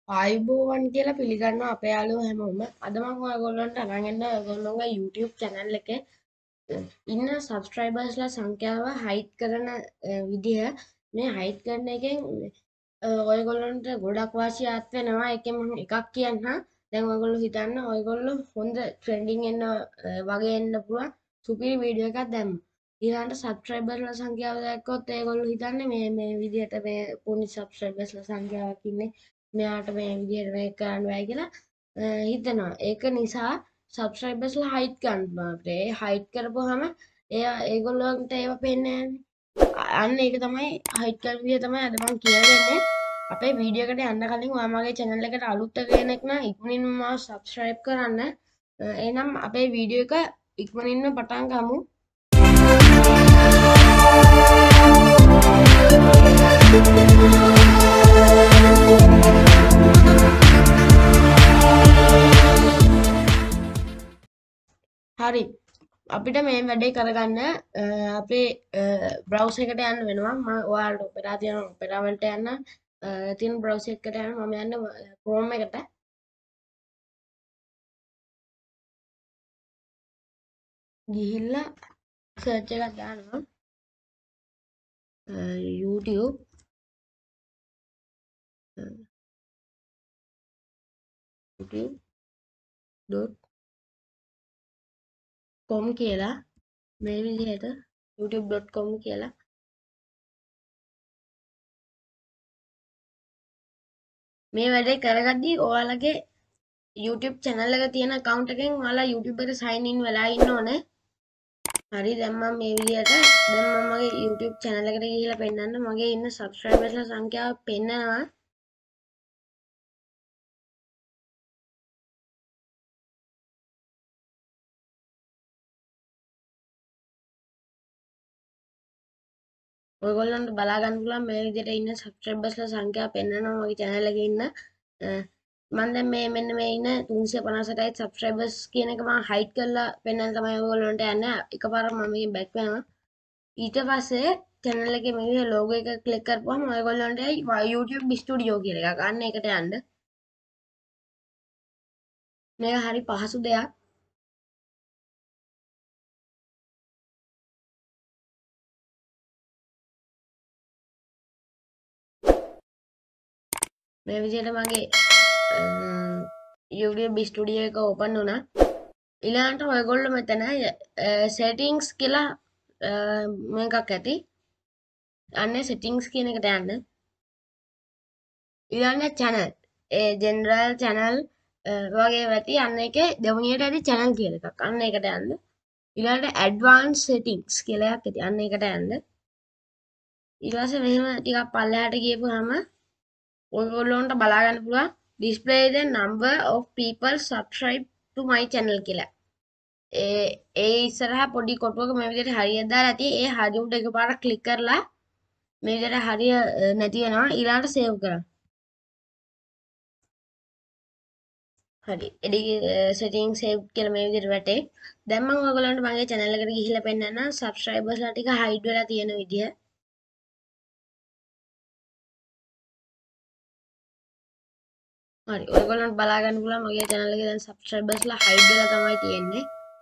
ආයුබෝවන් කියලා පිළිගන්නවා අපේ යාළුවෝ හැමෝම. අද මම ඔයගොල්ලන්ට අරන් එන්න ඔයගොල්ලෝගේ YouTube channel එකේ ඉන්න subscribersලා සංඛ්‍යාව hide කරන විදිහ මේ hide කරන එකෙන් ඔයගොල්ලන්ට ගොඩක් වාසියක් වෙනවා. ඒකෙන් මම එකක් කියන්නම්. දැන් ඔයගොල්ලෝ හිතන්න ඔයගොල්ලෝ හොඳ trending එන්න වගේ එන්න පුළුවන් සුපිරි වීඩියෝ එකක් දැම්මා. ඊළඟට subscriberලා සංඛ්‍යාව දැක්කොත් ඒගොල්ලෝ හිතන්නේ මේ විදිහට මේ පොඩි subscribersලා සංඛ්‍යාවක් ඉන්නේ. මෙයාට මේ විදිහට මේක කරන්න බෑ කියලා හිතනවා. ඒක නිසා subscribersලා hide කරනවා. ඒ hide කරපුවාම ඒගොල්ලන්ට ඒව පේන්නේ නැහැනේ. අන්න ඒක තමයි hide කරන විදිය තමයි අද මම කියලා දෙන්නේ. අපේ වීඩියෝ එකට යන්න කලින් ඔයා මගේ channel එකට අලුත් කෙනෙක් නම් ඉක්මනින්ම මාව subscribe කරන්න. එහෙනම් අපේ වීඩියෝ එක ඉක්මනින්ම පටන් ගමු. හරි අපිට මේ වැඩේ කරගන්න අපේ බ්‍රවුසර් එකට යන්න වෙනවා. මම ඔයාලට ඔපෙරා තියෙන ඔපෙරා වලට යන්න තියෙන බ්‍රවුසර් එකට යන්න මම යන්න Chrome එකට. ගිහිල්ලා සර්ච් එකක් දානවා YouTube youtube.com කියලා මේ විදිහට youtube.com කියලා මේ වැඩේ කරගද්දී ඔයාලගේ YouTube channel එක තියෙන account එකෙන් ඔයාලා YouTube එකට sign in වෙලා ඉන්න ඕනේ. හරි දැන් මම මේ විදිහට දැන් මම මගේ YouTube channel එකට ගිහිල්ලා පෙන්නන්න මගේ ඉන්න subscribersලා සංඛ්‍යාව පෙන්නනවා. ඔයගොල්ලන්ට බලා ගන්න පුළුවන් මේ විදිහට ඉන්න subscribersලා සංඛ්‍යාව පෙන්නනවා මගේ channel එකේ ඉන්න මම දැන් මෙන්න මේ ඉන්න 358යි subscribers කියන එක මම hide කරලා පෙන්නන්න තමයි ඔයගොල්ලන්ට යන්නේ. එකපාරක් මම මේකෙන් back වෙනවා. ඊට පස්සේ channel එකේ මේ විදිහට logo එක click කරපුවම ඔයගොල්ලන්ට YouTube studio කියලා එකක්. අන්න ඒකට යන්න. මේක හරි පහසු දෙයක්. මේ විදිහට මගේ YouTube studio එක open වුණා. ඊළඟට ඔයගොල්ලෝ මෙතන settings කියලා මේකක් ඇති. අන්නේ settings කියන එකට යන්න. ඊළඟ channel general channel වගේ ඇති. අන්න එකේ දෙවෙනියට ඇති channel කියලා එකක්. අන්න ඒකට යන්න. ඊළඟට advanced settings කියලා එකක් ඇති. අන්න ඒකට යන්න. ඊට පස්සේ මෙහෙම ටිකක් පල්ලෙහාට ගියපුවාම ඔයගොල්ලන්ට බලා ගන්න පුළුවන් display the number of people subscribe to my channel කියලා. ඒ ඉස්සරහා පොඩි කොටුවක මේ විදිහට හරියට දාලා ඇති. ඒ හරි උඩ එකපාරක් ක්ලික් කරලා මේ විදිහට හරිය නැති වෙනවා. ඊළඟට සේව් කරන්න. හරි. එඩි setting save කියලා මේ විදිහට වැටේ. දැන් මම ඔයගොල්ලන්ට මගේ channel එකට ගිහිල්ලා පෙන්නන්න subscribersලා ටික hide වෙලා තියෙන විදිය. හරි. ඔයගොල්ලන්ට බලා ගන්න පුළුවන් මගේ channel එකේ දැන් subscribersලා hide වෙලා තමයි තියෙන්නේ.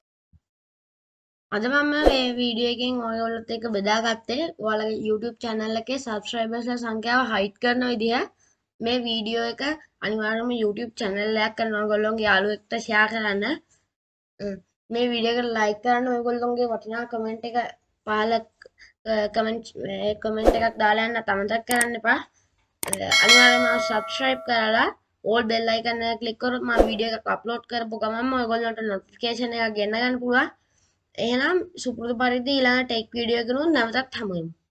අද මම මේ වීඩියෝ එකෙන් ඔයගොල්ලොත් එක්ක බෙදාගත්තේ ඔයාලගේ YouTube channel එකේ subscribersලා සංඛ්‍යාව hide කරන විදිය. මේ වීඩියෝ එක අනිවාර්යයෙන්ම YouTube channel එකක් කරන ඔයගොල්ලෝගේ යාළුවෙක්ට share කරන්න. මේ වීඩියෝ එකට like කරන්න ඔයගොල්ලෝගේ වටිනා comment එක පහල comment එකක් දාලා යන්න අමතක කරන්න එපා. අනිවාර්යයෙන්ම subscribe කරලා all bell icon එක click කරොත් මම වීඩියෝ එකක් upload කරපු ගමන්ම ඔයගොල්ලන්ට notification එකක් ගෙන්න ගන්න පුළුවන්. එහෙනම් සුපුරුදු පරිදි ඊළඟ tech වීඩියෝ එකකින් නැවතත් හමු වෙමු.